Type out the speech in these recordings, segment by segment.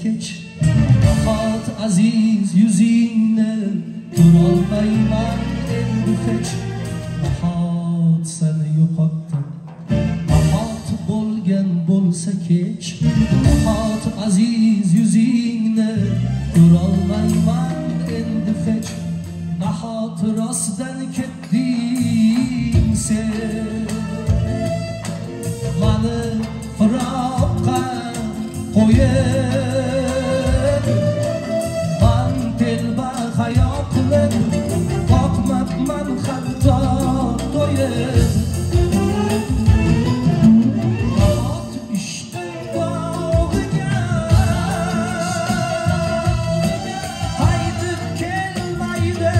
kech nahot aziz yuzingni ko'rolmayman endi hech nahot seni yo'qotdim nahot bo'lgan bo'lsa kech nahot aziz yuzingni ko'rolmayman endi hech nahot rostdan ketding sen mani firoqqa qo'yib man telba hayo qilib boqmabman hatto to'yib nahot ishqim bog'iga qaytib kelmaydi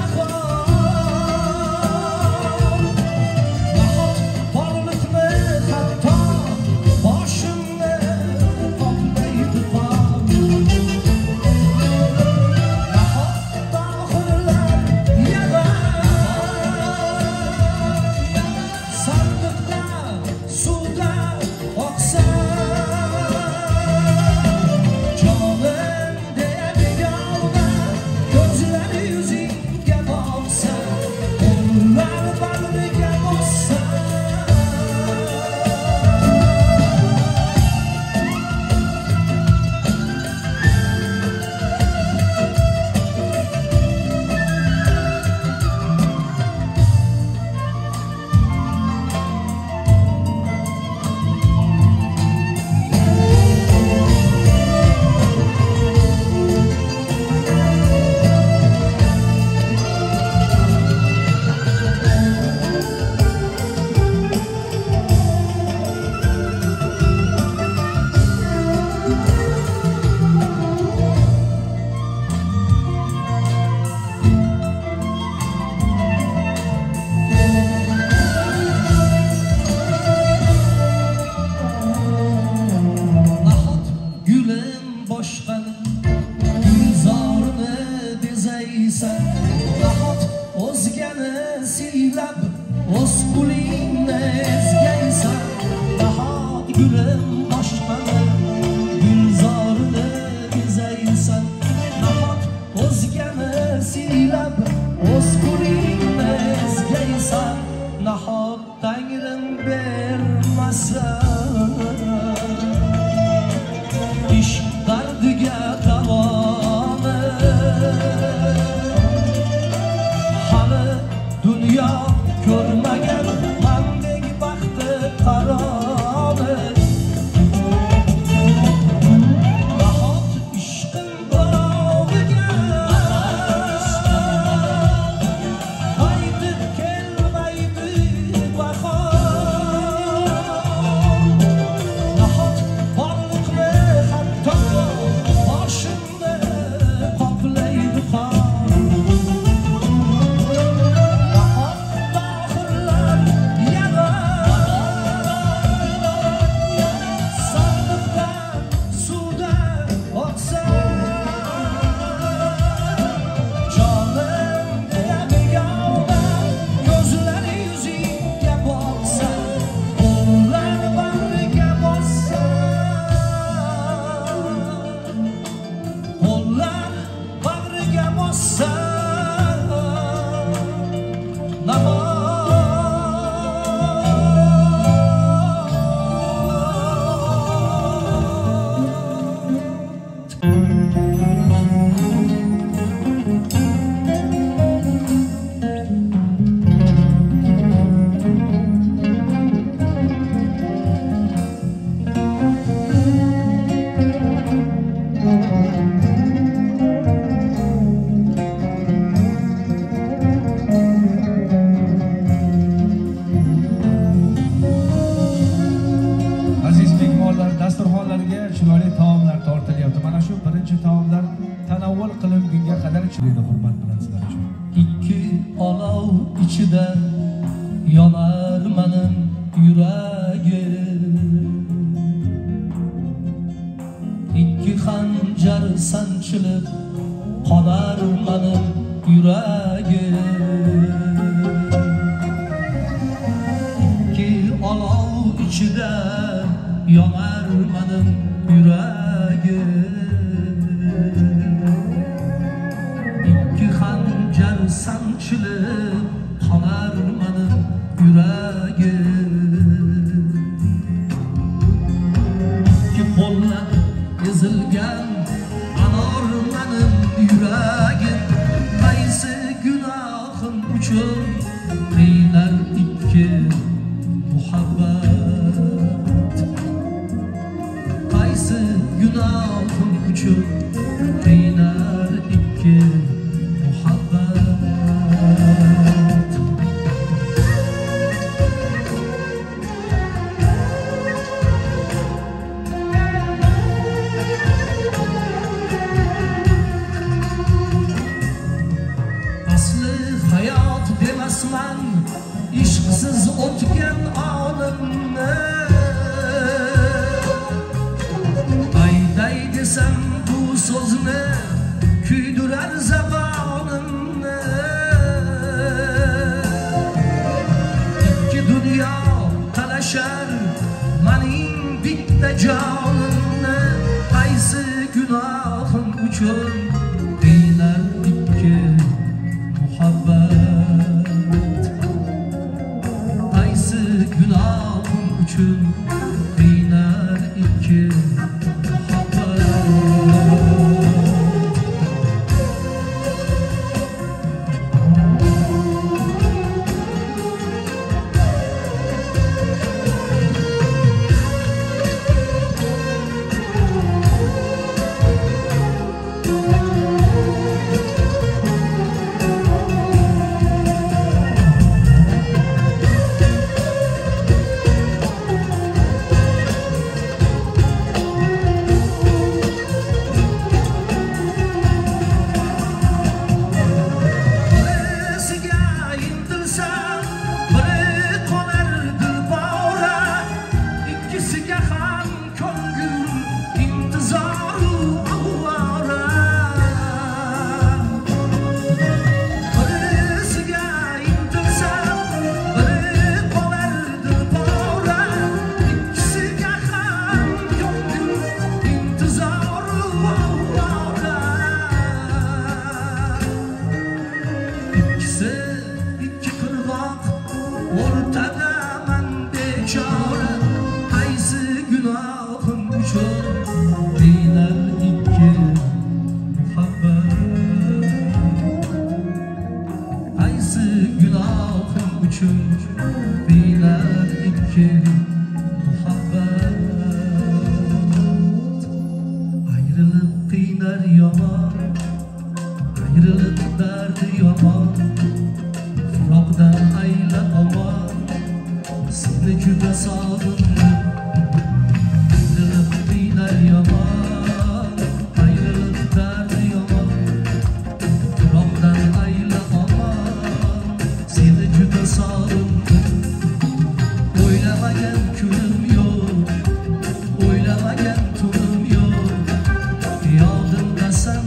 bahor nahot borliqni hatto boshimni qoplaydi qor nahot tohirlar sandiqda suvda oqsa jonim deya begona ko'zlari yuzingga boqsa qo'llar bag'riga bossa nahot gulim boshqani gulzorini bezaysan nahot o'zgani siylab o'z qulingni ezgaysan nahot gulim boshqani gulzorini bezaysan nahot o'zgani siylab o'z qulingni ezgaysan nahot tangrim bermasa ishq dardiga davoni hali dunyo ko'rmagan mendek baxti qaroni nahot ishqim bog'iga qaytib kelmaydi bahor nahot borliqni hatto boshimni qoplaydi qor nahot tohirlar sandiqdan suvda oqsa jonim deya begona ko'zlari yuzingga boqsa qo'llar bag'riga bossa qo'llar bag'riga bossa Aziz mehmonlar, dasturxonlarga chiroyli taomlar tortilyapti. Mana shu birinchi taomlar tanovvul qilingunga qadar chiroyli hurmat bilan sizlar uchun. ikki olov ichida yonar mening yuragim ikki xanjar sanchilib qolar mening yuragim ikki olov ichida yonar mening yuragim ezilgan anor menim yuragim qaysi gunohim uchun qiynar ikki muhabbat qaysi gunohim uchun qiynar ikki muhabbat hayot demasman ishqsiz o'tgan onimni ayday desam bu so'zni kuydirar zabonimni ikki dunyo talashar mening bitta jonimni qaysi gunohim uchun qiynar ikki muhabbat qaysi gunohim uchun qiynar ikki Oylamagan turum yok, yoldan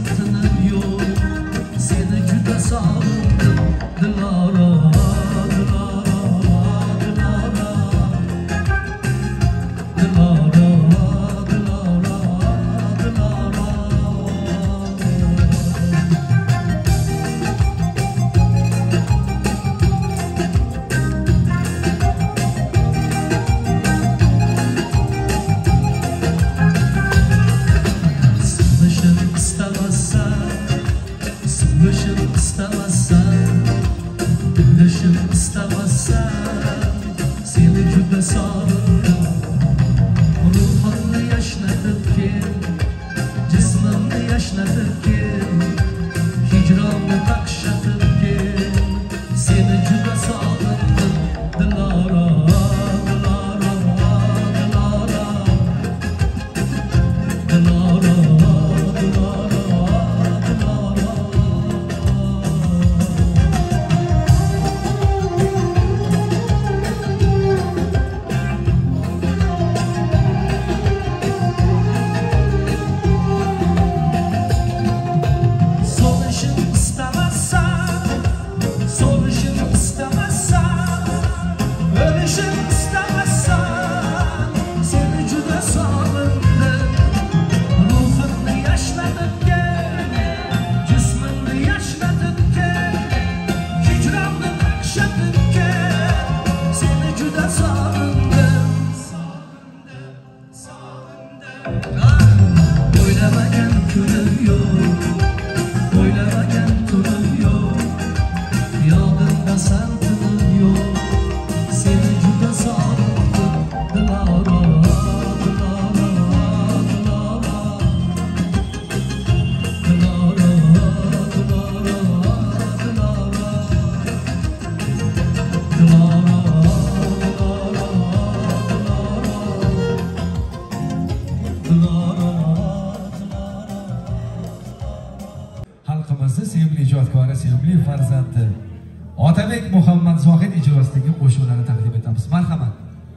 qizi, sevimli ijodkori, sevimli farzandi Otabek Muhammad Zohid ijrosidagi qo'shiqlarni taqdim etamiz. Marhamat.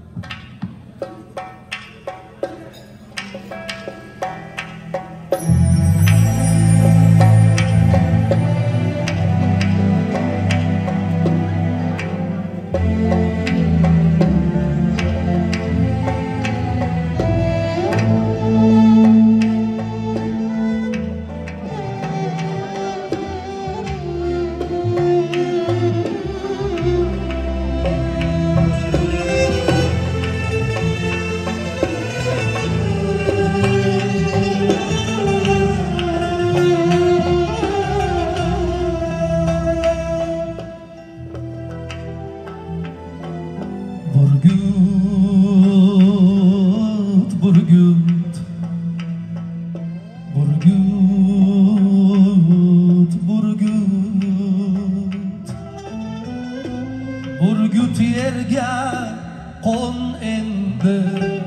Burgut yerga qo'n endi,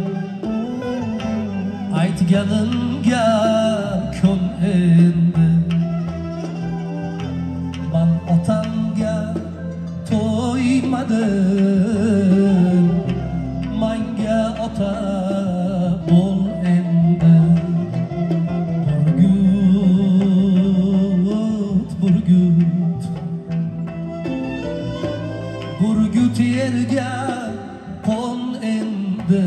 aytganimga ko'n endi. Man otamga to'ymadim, manga ota bo'l endi. Burgut Burgut yerga qo'n endi,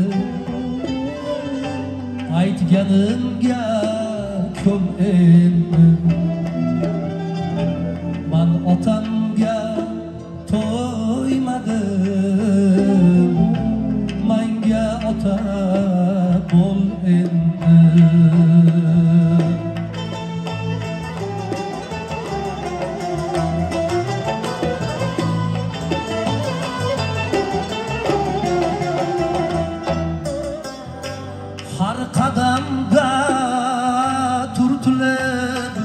aytganimga ko'n endi. Man otamga to'ymadim, manga ota bo'l endi. Har qadamda turtilib,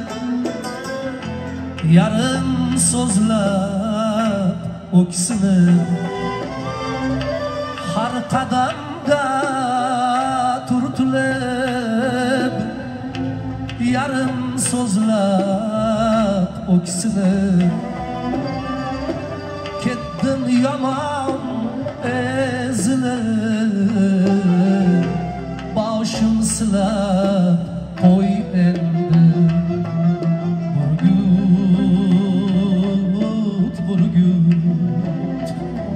yarim so'zlab o'ksinib. Har qadamda turtilib, yarim so'zlab o'ksinib. Ketdim yomon ezilib, boshim silab qo'y endi. Burgut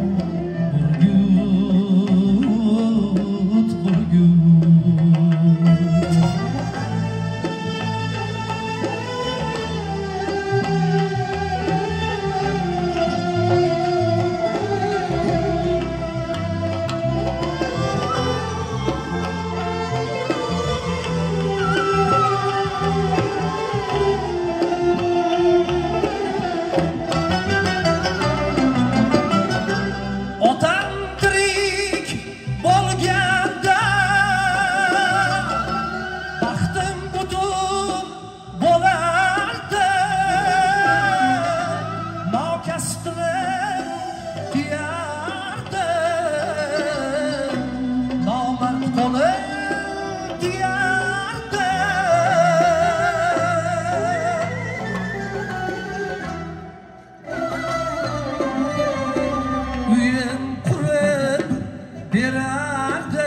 uyim qurib berardi,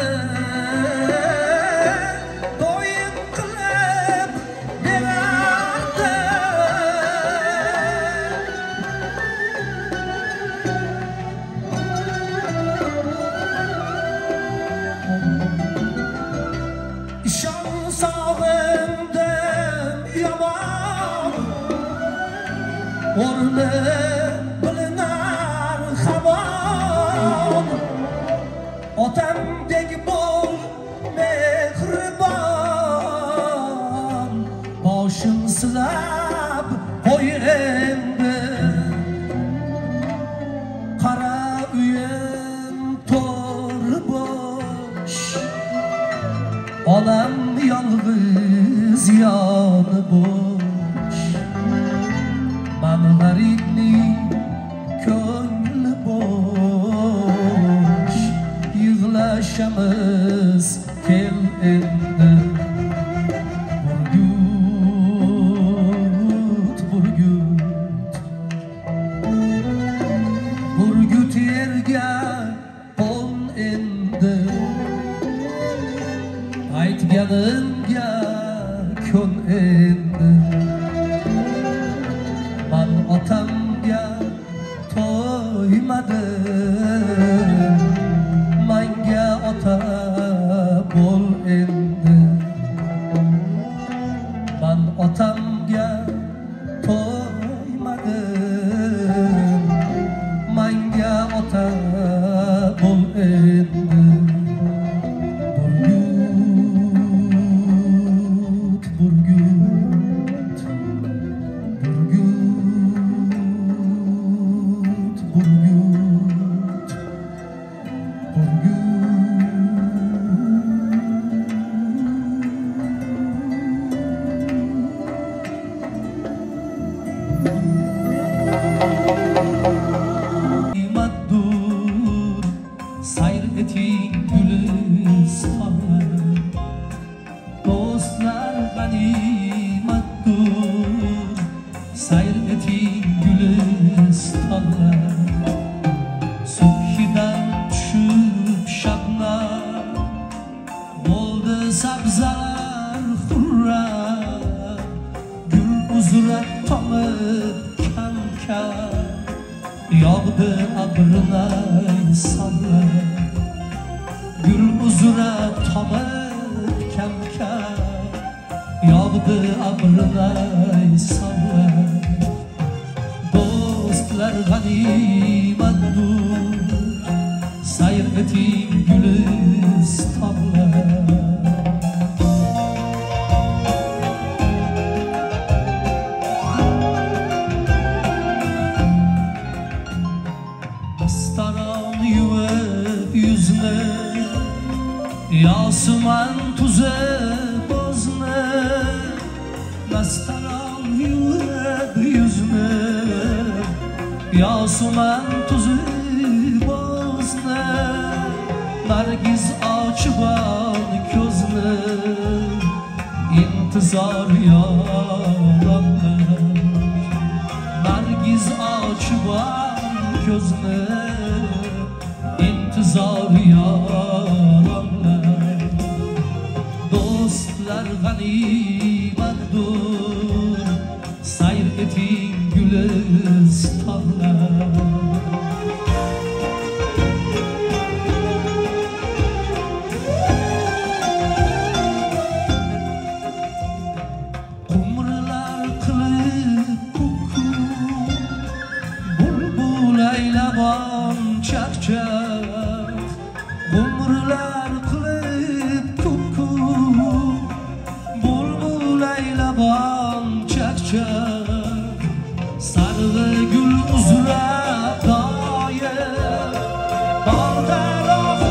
do'yim qilib berardi. Ishon sog'indim yomon, o'rni bilinar hamon. Otamdek bo'l mehribon, boshim silab qo'y endi. Qara uyim to'ri bosh, onam yolg'iz yoni bosh. Man g'aribning ko'ngli bosh, yig'lashamiz kel endi. Burgut kun endi man otamga to'ymadim manga ota bo'l endi man otamga to'ymadim manga ota bo'l endi sabzalar hurra gül uzra tomib kamkam yog'di abrinay salla gül uzra tomib kamkam yog'di abrinay salla do'stlar g'animatdur sayr eting gulistonlar Yasuman tuze bozne Nastaran yuveb yüzne Yasuman tuze bozne Nargiz açıban közne İntizar yalanlar Nargiz açıban közne İntizar yalanlar Dostlar ganimatdur sayr eting gülistonlar umrlar qilib kuku bulbul aylagan chaqchaq umrlar qilib kuku çakçak sarı gül uzra dair bağlar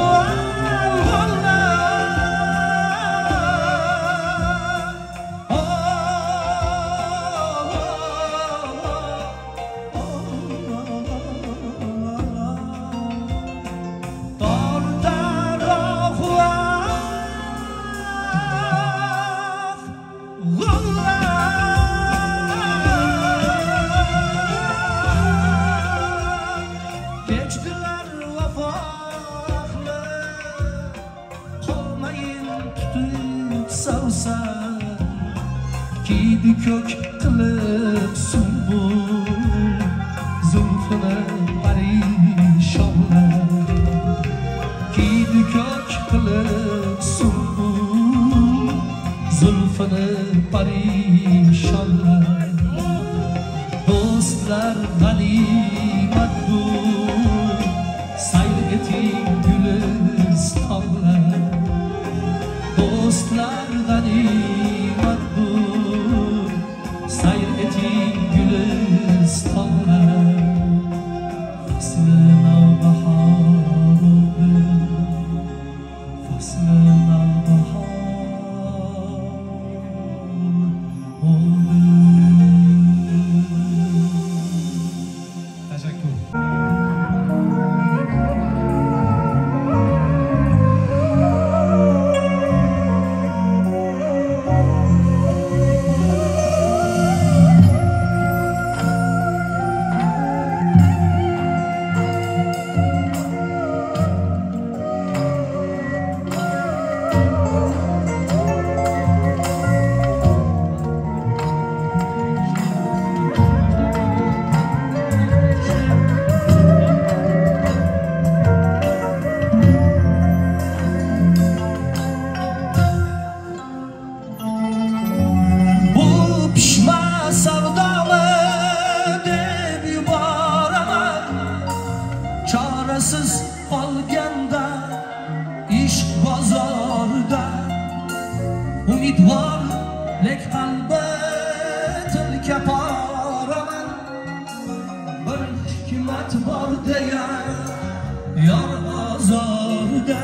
Kiydi kök qilib sumbul zulfini parishonlar Kiydi kök qilib sumbul zulfini parishonlar Do'stlar g'animatdur sayr eting gulistonlar Do'stlar g'animatdur sayr eting gulistonlar faslina bahor faslina bahor teşekkür qalbi tilka poraman bir hikmat bor degan yor ozorida.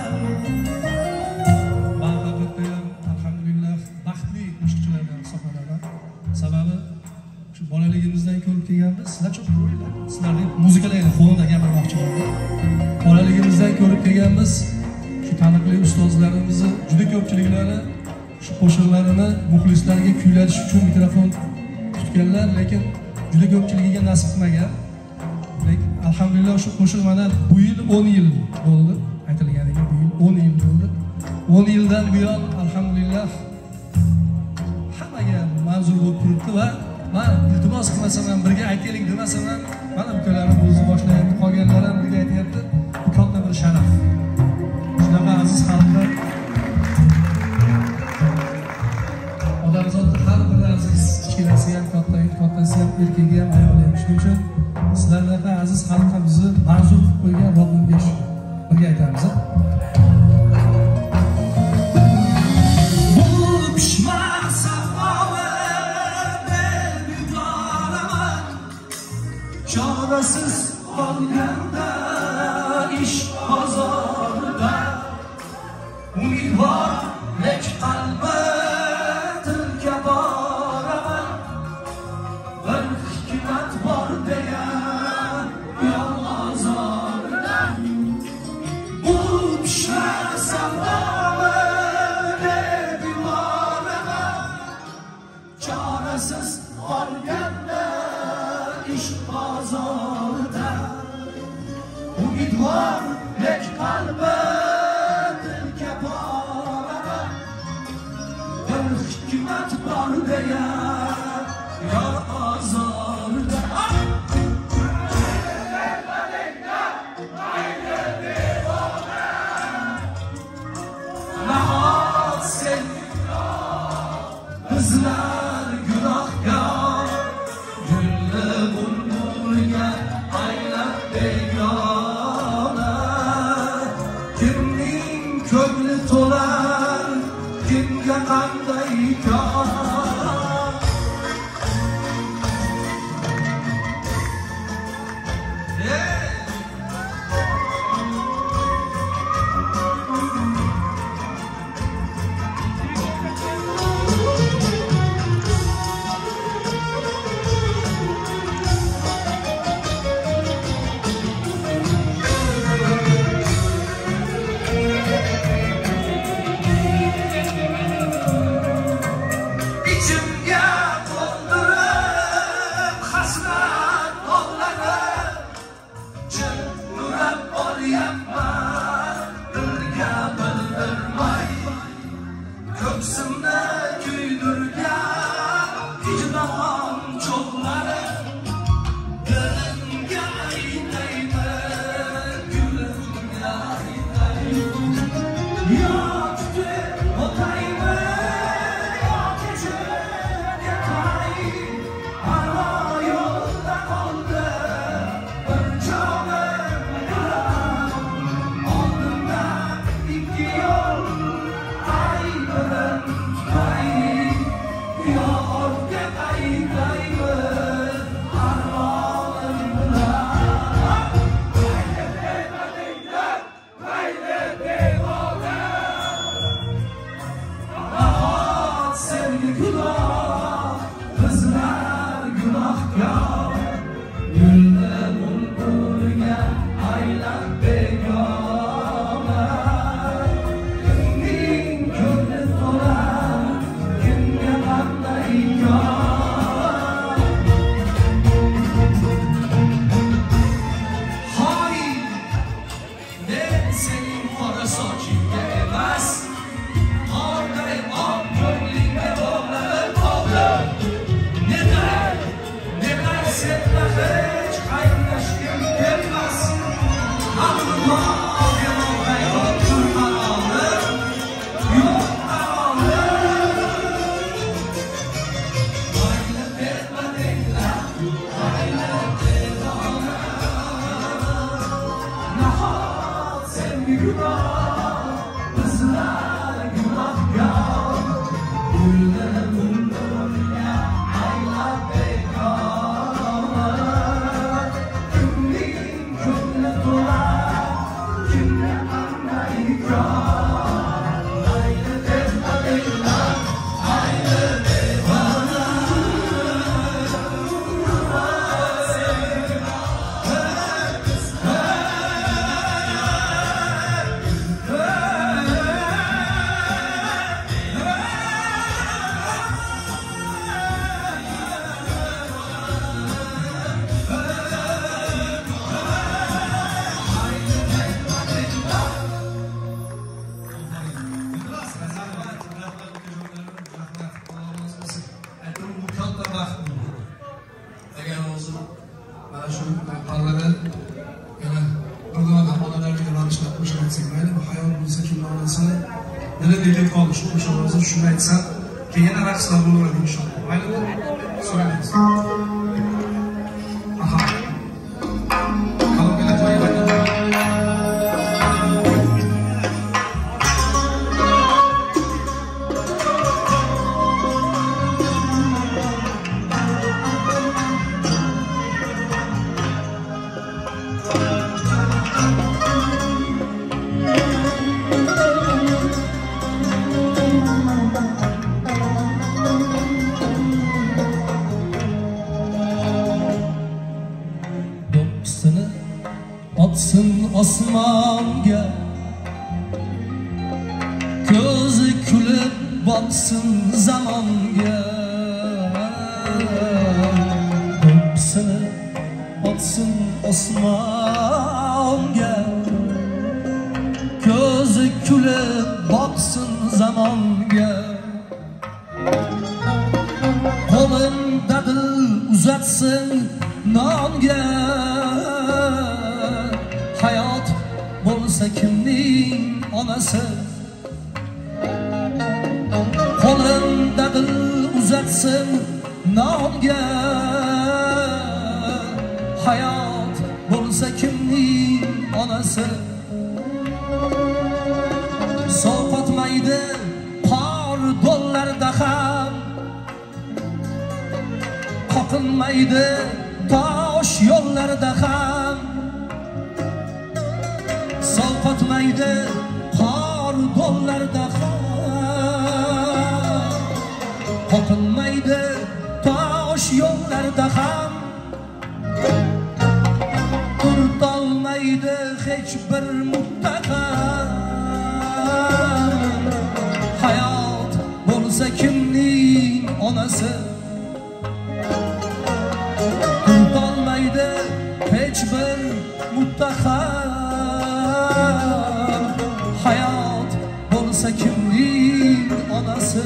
Men albatta ham alhamdulillah baxtli qo'shiqchilardan hisoblanaman. Sababi shu bolaligimizdan ko'rib kelganmiz. Sizlar çok qo'yinglar. Sizlarning muzikalarni fonida gapirmoqchiman. Bolaligimizdan ko'rib kelganmiz. Shu taniqli ustozlarimizni juda ko'pchiliklari shu qo'shiqlarini muxlislarga kuylatish uchun mikrofon tutganlar, lekin juda ko'pchiligiga nasib qilmagan. Lekin alhamdulillah shu qo'shiq mana bu yil 10 yil bo'ldi. Aytilganiga bu yil 10 yil bo'ldi. 10 yildan buyon alhamdulillah hammaga manzur bo'lib turibdi va men iltimos qilmasam ham, birga aytaylik demasam ham, mana ukalarim o'zi boshlayapti, qolganlar ham birga aytyapti. Bu katta bir sharaf. Shunaqa aziz xalqlar, odamzodda har bir aziz, kichkinasi ham, kattasi ham, erkagi ham, ayoli ham. Shuning uchun sizlarga aziz xalqqa bizni manzur qilib qo'ygan Robbimga shukr. Birga aytamiz. Çaresiz qolganda ish bozorida umid bor, lek qalbi tilka poraman bir hikmat bor degan yolg'ozorida. Bu pishar savdomi deb yuboraman, chorasiz qolganda ish bozorida umid bor, lek qalbi tilka poraman bir hikmat bor degan yor ozorida. Nahot sen bizlar gunohkor, gulli bulbulga aylab begona. hozir shuni aytsam, keyin yana raqslar bo'laveradi inshaalloh. Maylimi? So'raymiz. Aha. Kalonglar qo'yaylik. Atsın osmonga, ko'zi kulib boqsin zamonga. Do'ppisini atsın osmonga, ko'zi kulib boqsin zamonga. Qo'lin dadil uzatsın nonga. Hayat bo'lsa kimning onasi, qo'lida dil uzatsın nonga. Hayat bo'lsa kimning onasi, sovqotmaydi qor do'llarda ham, qoqilmaydi tosh yo'llarda ham. Sovqotmaydi qor do'llarda ham, qoqilmaydi tosh yo'llarda ham. Turtolmaydi hech bir muttaham. Hayot bo'lsa kimning onasi, turtolmaydi hech bir muttaham. Hayot bo'lsa kimning onasi.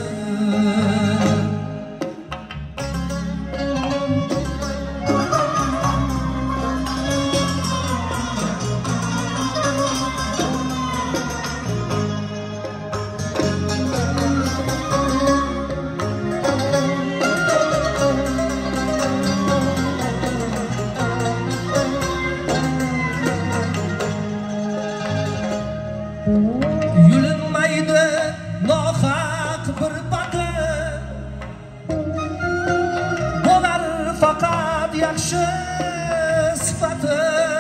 Yulinmaydi nohaq bir botir, bo'lar faqat yaxshi sifati.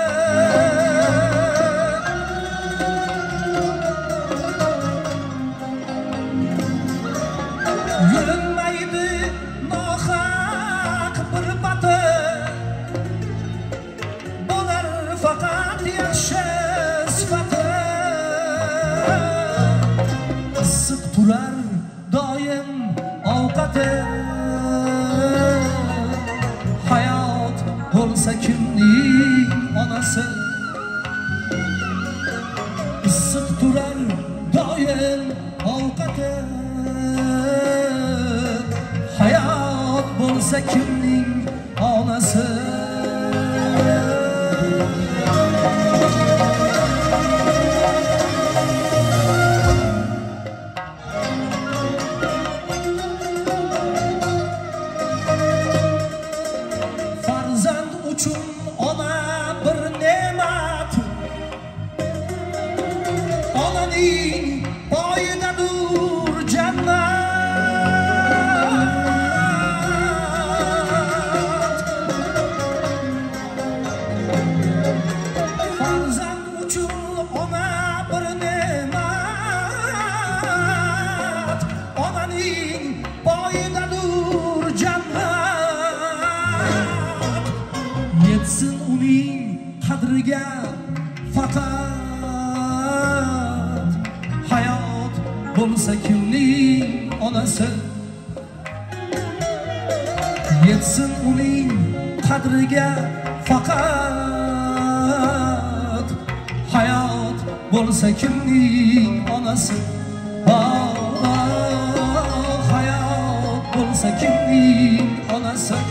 Yulinmaydi nohaq bir botir, bo'lar faqat yaxshi sifati. Issiq turar doim ovqati, hayot bo'lsa kimning onasi. Issiq turar doim ovqati, hayot bo'lsa kimning onasi. Ona bir ne'mat, onaning poyidadur jannat. Farzand uchun ona bir ne'mat, onaning poyidadur jannat. Yetsin uning qadriga faqat, hayot bo'lsa kimning onasi. Yetsin uning qadriga faqat, hayot bo'lsa kimning onasi. Hayot bo'lsa kimning onasi.